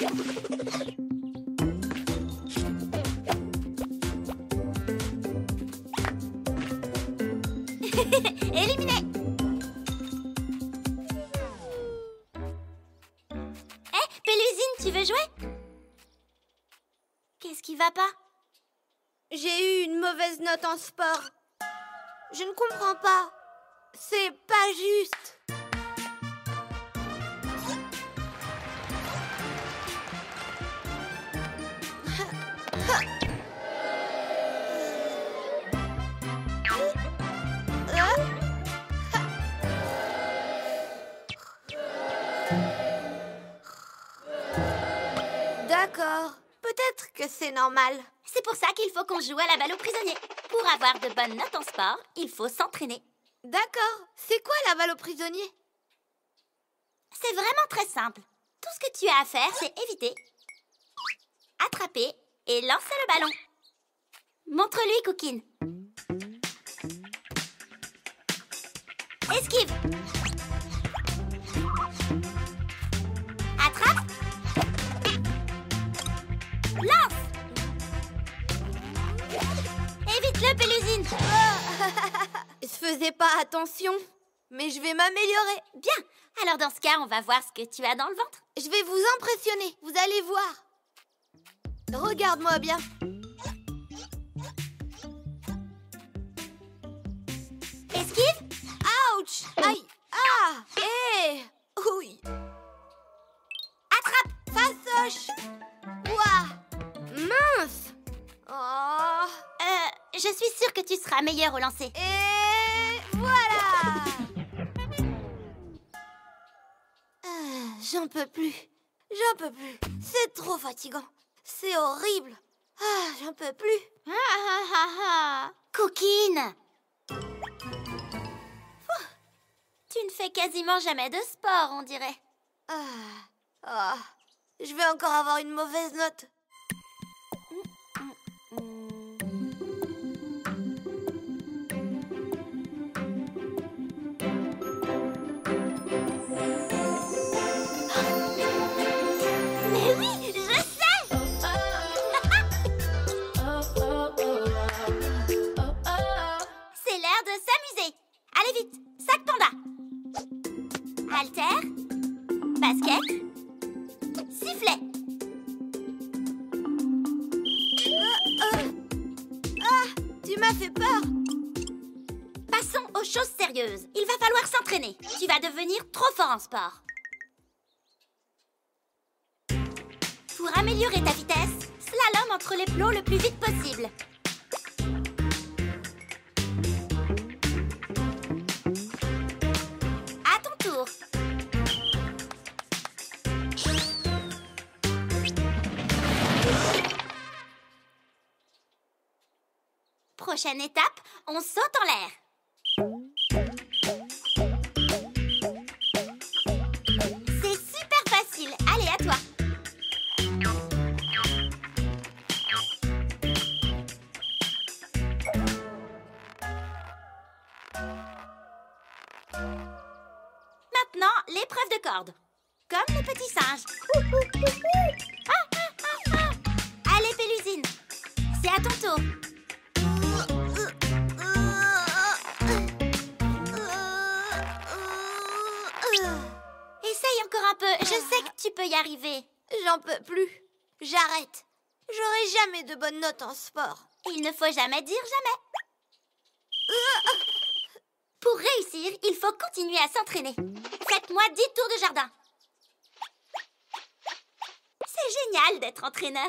Éliminé. Pélusine, tu veux jouer? Qu'est-ce qui va pas? J'ai eu une mauvaise note en sport. Je ne comprends pas. C'est pas juste. D'accord. Peut-être que c'est normal. C'est pour ça qu'il faut qu'on joue à la balle aux prisonniers. Pour avoir de bonnes notes en sport, il faut s'entraîner. D'accord. C'est quoi la balle aux prisonniers? C'est vraiment très simple. Tout ce que tu as à faire, c'est éviter, attraper et lancer le ballon. Montre-lui, Coquine. Esquive. Attrape. Lance. Évite-le, Pélusine. Je faisais pas attention, mais je vais m'améliorer. Bien. Alors dans ce cas, on va voir ce que tu as dans le ventre. Je vais vous impressionner, vous allez voir. Regarde-moi bien. Esquive. Ouch! Aïe! Ah! Eh! Oui! Attrape. Fastoche! Ouah! Mince! Oh! Je suis sûre que tu seras meilleur au lancer. Et voilà! J'en peux plus. J'en peux plus. C'est trop fatigant. C'est horrible. Ah, j'en peux plus. Coquine! Tu ne fais quasiment jamais de sport, on dirait. Je vais encore avoir une mauvaise note. Mais oui, je sais! C'est l'heure de s'amuser. Allez vite, sac panda. Haltère, basket, sifflet. Tu m'as fait peur. Passons aux choses sérieuses. Il va falloir s'entraîner. Tu vas devenir trop fort en sport. Pour améliorer ta vitesse, slalom entre les plots le plus vite possible. À ton tour. Prochaine étape, on saute en l'air. C'est super facile. Allez, à toi. Maintenant, l'épreuve de corde. Comme le petit singe. Allez, Pélusine. C'est à ton tour. Essaye encore un peu. Je sais que tu peux y arriver. J'en peux plus. J'arrête. J'aurai jamais de bonnes notes en sport. Il ne faut jamais dire jamais. Pour réussir, il faut continuer à s'entraîner. Faites-moi 10 tours de jardin. C'est génial d'être entraîneur.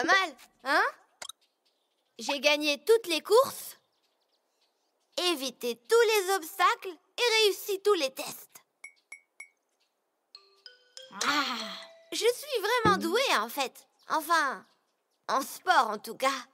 pas mal, hein? J'ai gagné toutes les courses, évité tous les obstacles et réussi tous les tests. Je suis vraiment douée, en fait. Enfin, en sport, en tout cas.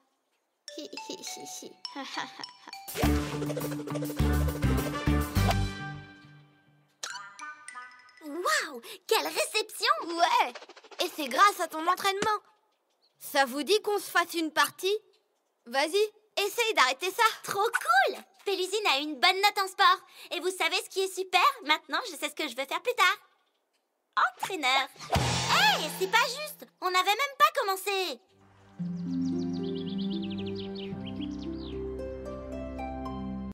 Waouh, quelle réception! Ouais, et c'est grâce à ton entraînement. Ça vous dit qu'on se fasse une partie? Vas-y, essaye d'arrêter ça. Trop cool! Félusine a une bonne note en sport. Et vous savez ce qui est super? Maintenant, je sais ce que je veux faire plus tard. Entraîneur. Hey, c'est pas juste! On n'avait même pas commencé!